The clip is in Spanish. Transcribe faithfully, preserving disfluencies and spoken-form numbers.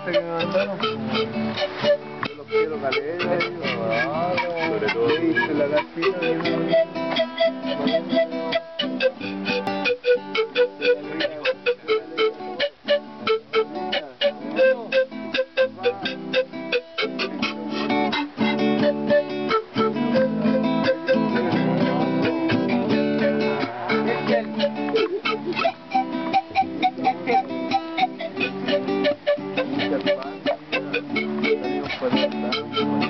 este que me mandaron. Yo los quiero caleta, sobre todo viste la casita de Muchas gracias.